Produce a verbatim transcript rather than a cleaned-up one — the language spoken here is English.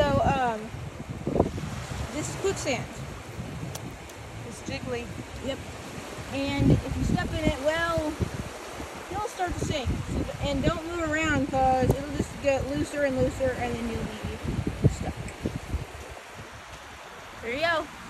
So, um, this is quicksand. It's jiggly. Yep. And if you step in it, well, you'll start to sink. So, and don't move around because it'll just get looser and looser and then you'll be stuck. There you go.